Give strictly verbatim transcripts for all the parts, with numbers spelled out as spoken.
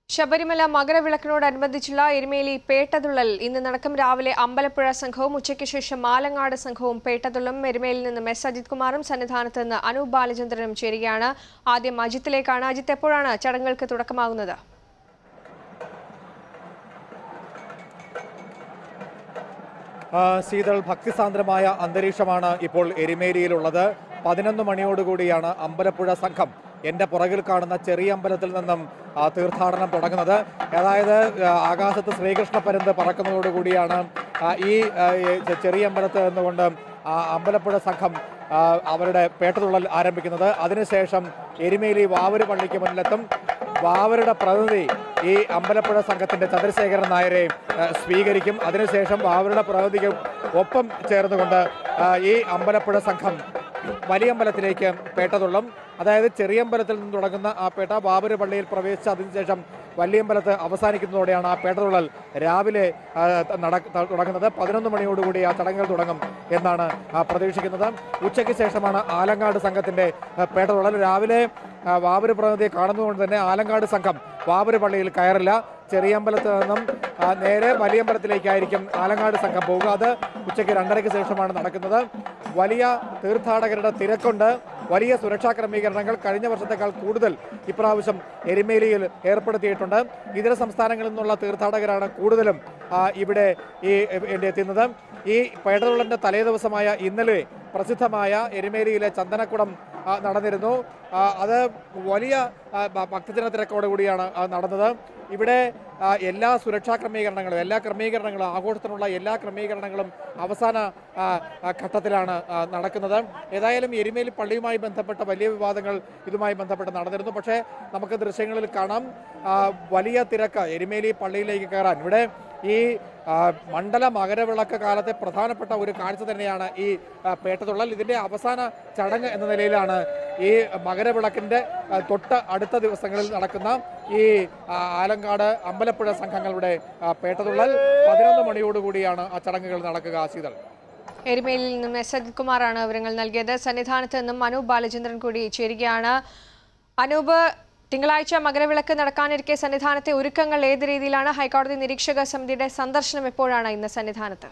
ശബരിമല മകരവിളക്കിനോടനുബന്ധിച്ചുള്ള എരുമേലി പേട്ടതുള്ളൽ ഇന്ന് നടക്കും. രാവിലെ അമ്പലപ്പുഴ സംഘവും ഉച്ചയ്ക്ക് ശേഷം ആലങ്ങാട് സംഘവും പേട്ടതുള്ളും. എരുമേലിയിൽ നിന്ന് എസ് അജിത് കുമാറും സന്നിധാനത്ത് നിന്ന് അനൂപ് ബാലചന്ദ്രനും ചേരുകയാണ്. ആദ്യം അജിത്തിലേക്കാണ്. അജിത്ത്, എപ്പോഴാണ് ചടങ്ങുകൾക്ക് തുടക്കമാകുന്നത്? ശീതൾ, ഭക്തിസാന്ദ്രമായ അന്തരീക്ഷമാണ് ഇപ്പോൾ എരുമേലിയിലുള്ളത്. പതിനൊന്ന് മണിയോടുകൂടിയാണ് അമ്പലപ്പുഴ സംഘം എൻ്റെ പുറകിൽ കാണുന്ന ചെറിയ അമ്പലത്തിൽ നിന്നും തീർത്ഥാടനം തുടങ്ങുന്നത്. അതായത് ആകാശത്ത് ശ്രീകൃഷ്ണ പരുന്ത് പറക്കുന്നതോടുകൂടിയാണ് ഈ ചെറിയ അമ്പലത്തിൽ നിന്നുകൊണ്ട് അമ്പലപ്പുഴ സംഘം അവരുടെ പേട്ടതുള്ളൽ ആരംഭിക്കുന്നത്. അതിനുശേഷം എരുമേലി വാവര് പള്ളിക്ക് മുന്നിലെത്തും. വാവരുടെ പ്രതിനിധി ഈ അമ്പലപ്പുഴ സംഘത്തിൻ്റെ ചന്ദ്രശേഖരൻ നായരെ സ്വീകരിക്കും. അതിനുശേഷം വാവരുടെ പ്രതിനിധിക്ക് ഒപ്പം ചേർന്നുകൊണ്ട് ഈ അമ്പലപ്പുഴ സംഘം വലിയമ്പലത്തിലേക്ക് പേട്ടതുള്ളും. അതായത് ചെറിയമ്പലത്തിൽ നിന്ന് തുടങ്ങുന്ന ആ പേട്ട വാവര് പള്ളിയിൽ പ്രവേശിച്ച് അതിനുശേഷം വലിയമ്പലത്ത് അവസാനിക്കുന്നതോടെയാണ് ആ പേട്ടതുള്ളൽ രാവിലെ തുടങ്ങുന്നത്. പതിനൊന്ന് മണിയോടുകൂടി ആ ചടങ്ങുകൾ തുടങ്ങും എന്നാണ് പ്രതീക്ഷിക്കുന്നത്. ഉച്ചയ്ക്ക് ശേഷമാണ് ആലങ്ങാട് സംഘത്തിൻ്റെ പേട്ടതുള്ളൽ. രാവിലെ വാവര് പ്രതിനിധിയെ കാണുന്നതുകൊണ്ട് തന്നെ ആലങ്ങാട് സംഘം വാവര് പള്ളിയിൽ കയറില്ല. ചെറിയമ്പലത്ത് നിന്നും നേരെ വലിയമ്പലത്തിലേക്കായിരിക്കും ആലങ്ങാട് സംഘം പോകുക. അത് ഉച്ചയ്ക്ക് രണ്ടരയ്ക്ക് ശേഷമാണ് നടക്കുന്നത്. വലിയ തീർത്ഥാടകരുടെ തിരക്കുണ്ട്. വലിയ സുരക്ഷാ ക്രമീകരണങ്ങൾ കഴിഞ്ഞ വർഷത്തേക്കാൾ കൂടുതൽ ഇപ്രാവശ്യം എരുമേലിയിൽ ഏർപ്പെടുത്തിയിട്ടുണ്ട്. ഇതര സംസ്ഥാനങ്ങളിൽ നിന്നുള്ള തീർത്ഥാടകരാണ് കൂടുതലും ഇവിടെ ഈ എത്തുന്നത്. ഈ പേട്ടതുള്ളലിൻ്റെ തലേ ദിവസമായ ഇന്നലെ പ്രസിദ്ധമായ എരുമേലിയിലെ ചന്ദനക്കുടം നടന്നിരുന്നു. അത് വലിയ ഭക്തജന തിരക്കോടുകൂടിയാണ് നടന്നത്. ഇവിടെ എല്ലാ സുരക്ഷാ ക്രമീകരണങ്ങളും എല്ലാ ക്രമീകരണങ്ങളും ആഘോഷത്തിനുള്ള എല്ലാ ക്രമീകരണങ്ങളും അവസാന ഘട്ടത്തിലാണ് നടക്കുന്നത്. ഏതായാലും എരുമേലി പള്ളിയുമായി ബന്ധപ്പെട്ട വലിയ വിവാദങ്ങൾ ഇതുമായി ബന്ധപ്പെട്ട് നടന്നിരുന്നു. പക്ഷേ നമുക്ക് ദൃശ്യങ്ങളിൽ കാണാം വലിയ തിരക്ക് എരുമേലി പള്ളിയിലേക്ക് കയറാൻ. ഇവിടെ ഈ മണ്ഡല മകരവിളക്ക് കാലത്തെ പ്രധാനപ്പെട്ട ഒരു കാഴ്ച തന്നെയാണ് ഈ പേട്ടതുള്ളൽ. ഇതിൻ്റെ അവസാന ചടങ്ങ് എന്ന നിലയിലാണ് ഈ മകരവിളക്കിൻ്റെ തൊട്ട് അടുത്ത ദിവസങ്ങളിൽ നടക്കുന്ന ഈ ആലങ്ങാട് അമ്പലപ്പുഴ സംഘങ്ങളുടെ പേട്ടതുള്ളൽ. പതിനൊന്ന് മണിയോടുകൂടിയാണ് ആ ചടങ്ങുകൾ നടക്കുക. ശീതൾ, എരുമേലിയിൽ നിന്നും എസ് അജിത് കുമാറാണ് വിവരങ്ങൾ നൽകിയത്. സന്നിധാനത്ത് നിന്നും അനൂപ് ബാലചന്ദ്രൻ കൂടി ചേരുകയാണ്. അനൂപ്, തിങ്കളാഴ്ച മകരവിളക്ക് നടക്കാനിരിക്കെ സന്നിധാനത്തെ ഒരുക്കങ്ങൾ ഏത് രീതിയിലാണ്? ഹൈക്കോടതി നിരീക്ഷക സമിതിയുടെ സന്ദർശനം എപ്പോഴാണ് ഇന്ന് സന്നിധാനത്ത്?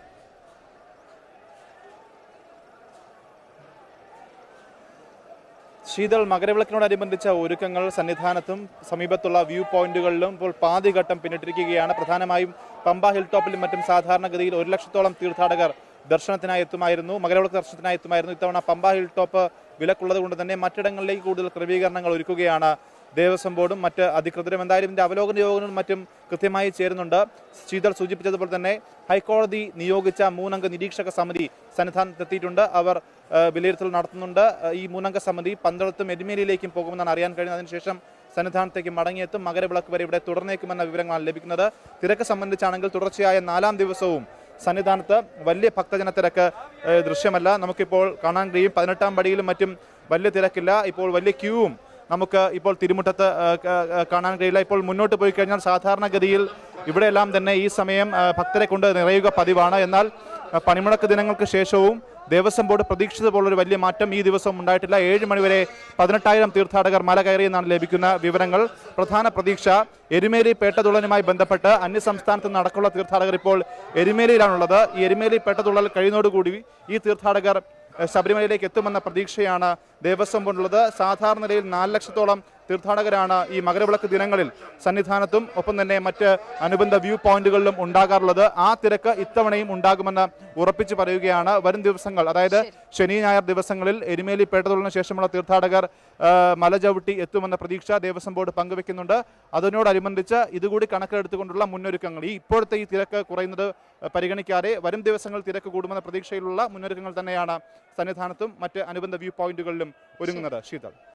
ശീതൾ, മകരവിളക്കിനോടനുബന്ധിച്ച ഒരുക്കങ്ങൾ സന്നിധാനത്തും സമീപത്തുള്ള വ്യൂ പോയിന്റുകളിലും ഇപ്പോൾ പാതിഘട്ടം പിന്നിട്ടിരിക്കുകയാണ്. പ്രധാനമായും പമ്പ ഹിൽ ടോപ്പിലും മറ്റും സാധാരണഗതിയിൽ ഒരു ലക്ഷത്തോളം തീർത്ഥാടകർ ദർശനത്തിനായി എത്തുമായിരുന്നു മകരവിളക്ക് ദർശനത്തിനായി എത്തുമായിരുന്നു ഇത്തവണ പമ്പ ഹിൽ ടോപ്പ് വിലക്കുള്ളത് കൊണ്ട് തന്നെ മറ്റിടങ്ങളിലേക്ക് കൂടുതൽ ക്രമീകരണങ്ങൾ ഒരുക്കുകയാണ് ദേവസ്വം ബോർഡും മറ്റ് അധികൃതരും. എന്തായാലും ഇതിൻ്റെ അവലോകന യോഗങ്ങളും മറ്റും കൃത്യമായി ചേരുന്നുണ്ട്. ശീതൾ സൂചിപ്പിച്ചതുപോലെ തന്നെ ഹൈക്കോടതി നിയോഗിച്ച മൂന്നംഗ നിരീക്ഷക സമിതി സന്നിധാനത്തെത്തിയിട്ടുണ്ട്. അവർ വിലയിരുത്തൽ നടത്തുന്നുണ്ട്. ഈ മൂന്നംഗ സമിതി പന്തളത്തും എരുമേലിയിലേക്കും പോകുമെന്നാണ് അറിയാൻ കഴിയുന്നത്. അതിനുശേഷം സന്നിധാനത്തേക്ക് മടങ്ങിയെത്തും. മകരവിളക്ക് വരെ ഇവിടെ തുടർന്നേക്കുമെന്ന വിവരങ്ങളാണ് ലഭിക്കുന്നത്. തിരക്ക് സംബന്ധിച്ചാണെങ്കിൽ തുടർച്ചയായ നാലാം ദിവസവും സന്നിധാനത്ത് വലിയ ഭക്തജന തിരക്ക് ദൃശ്യമല്ല. നമുക്കിപ്പോൾ കാണാൻ കഴിയും. പതിനെട്ടാം പടിയിലും മറ്റും വലിയ തിരക്കില്ല. ഇപ്പോൾ വലിയ ക്യൂവും നമുക്ക് ഇപ്പോൾ തിരുമുറ്റത്ത് കാണാൻ കഴിയില്ല. ഇപ്പോൾ മുന്നോട്ട് പോയി കഴിഞ്ഞാൽ സാധാരണഗതിയിൽ ഇവിടെയെല്ലാം തന്നെ ഈ സമയം ഭക്തരെ കൊണ്ട് നിറയുക പതിവാണ്. എന്നാൽ പണിമുടക്ക് ദിനങ്ങൾക്ക് ശേഷവും ദേവസ്വം ബോർഡ് പ്രതീക്ഷിച്ച പോലൊരു വലിയ മാറ്റം ഈ ദിവസം ഉണ്ടായിട്ടില്ല. ഏഴ് മണിവരെ പതിനെട്ടായിരം തീർത്ഥാടകർ മല കയറിയെന്നാണ് ലഭിക്കുന്ന വിവരങ്ങൾ. പ്രധാന പ്രതീക്ഷ എരുമേലി പേട്ടതുള്ളലുമായി ബന്ധപ്പെട്ട് അന്യസംസ്ഥാനത്ത് നിന്ന് അടക്കമുള്ള തീർത്ഥാടകർ ഇപ്പോൾ എരുമേലിയിലാണുള്ളത്. ഈ എരുമേലി പേട്ടതുള്ളൽ കഴിയുന്നതോടുകൂടി ഈ തീർത്ഥാടകർ ശബരിമലയിലേക്ക് എത്തുമെന്ന പ്രതീക്ഷയാണ് ദേവസ്വം ബോർഡിനുള്ളത്. സാധാരണ നിലയിൽ നാല് ലക്ഷത്തോളം തീർത്ഥാടകരാണ് ഈ മകരവിളക്ക് ദിനങ്ങളിൽ സന്നിധാനത്തും ഒപ്പം തന്നെ മറ്റ് അനുബന്ധ വ്യൂ പോയിന്റുകളിലും ഉണ്ടാകാറുള്ളത്. ആ തിരക്ക് ഇത്തവണയും ഉണ്ടാകുമെന്ന് ഉറപ്പിച്ചു പറയുകയാണ്. വരും ദിവസങ്ങൾ, അതായത് ശനി ഞായർ ദിവസങ്ങളിൽ എരുമേലി പേട്ടതുള്ളലിന് ശേഷമുള്ള തീർത്ഥാടകർ മലചവിട്ടി എത്തുമെന്ന പ്രതീക്ഷ ദേവസ്വം ബോർഡ് പങ്കുവെക്കുന്നുണ്ട്. അതിനോടനുബന്ധിച്ച് ഇതുകൂടി കണക്കിലെടുത്തുകൊണ്ടുള്ള മുന്നൊരുക്കങ്ങൾ, ഈ ഇപ്പോഴത്തെ ഈ തിരക്ക് കുറയുന്നത് പരിഗണിക്കാതെ വരും ദിവസങ്ങളിൽ തിരക്ക് കൂടുമെന്ന പ്രതീക്ഷയിലുള്ള മുന്നൊരുക്കങ്ങൾ തന്നെയാണ് സന്നിധാനത്തും മറ്റ് അനുബന്ധ വ്യൂ പോയിന്റുകളിലും ഒരുങ്ങുന്നത്. ശീതൾ.